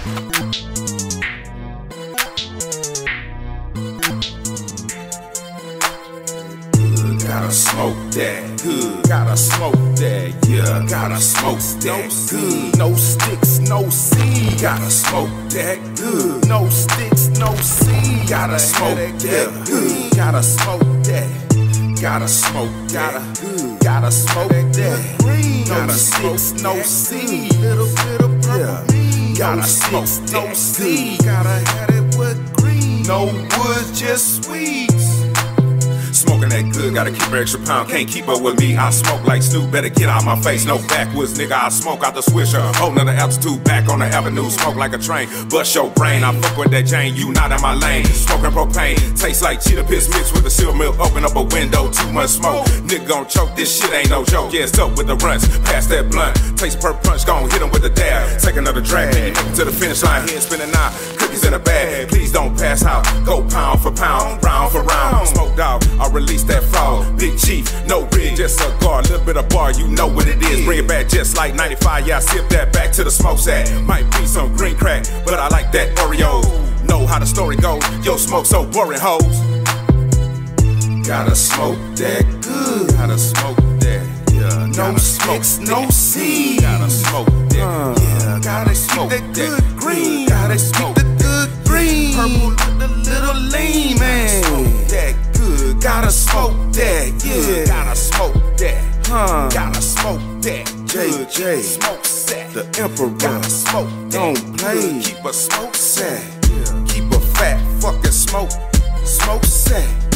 Gotta smoke that good, gotta smoke that, yeah, gotta smoke that good. No sticks, no seed, gotta smoke that good. No sticks, no seed, gotta smoke that good. Gotta smoke that, gotta smoke that good. Gotta smoke that green. No sticks, no seed, little bit of purple. Gotta smoke no seed, gotta have it with green. No wood, just sweets. Smoking that good, gotta keep an extra pound, can't keep up with me. I smoke like Snoop, better get out my face. No backwoods, nigga, I smoke out the swisher. Whole nother altitude, back on the avenue. Smoke like a train, bust your brain. I fuck with that Jane, you not in my lane. Smoking propane, tastes like cheetah piss mixed with the seal milk. Open up a window, too much smoke. Nigga gon' choke, this shit ain't no joke. Yeah, it's up with the runs, pass that blunt. Taste per punch, gon' hit him with a dab. Take another drag, to the finish line. Head spinning now, cookies in a bag. Please don't pass out, go pound for pound, round for round. Smoke dog, I release that frog. Big chief, no rig, just a guard. Little bit of bar, you know what it is. Bring it back just like 95, yeah, I sip that back to the smoke sack. Might be some green crack, but I like that Oreo. Know how the story goes, yo, smoke so boring, hoes. Gotta smoke that good, gotta smoke that, yeah. No sticks, no seed, gotta smoke that, yeah. Gotta smoke that good green, gotta smoke that good green. Purple with a little lean, man. Smoke that good, gotta smoke that, yeah. Gotta smoke that, gotta smoke that. JJ, smoke set, the emperor. Gotta smoke that, don't play. Keep a smoke set, keep a fat fucking smoke set.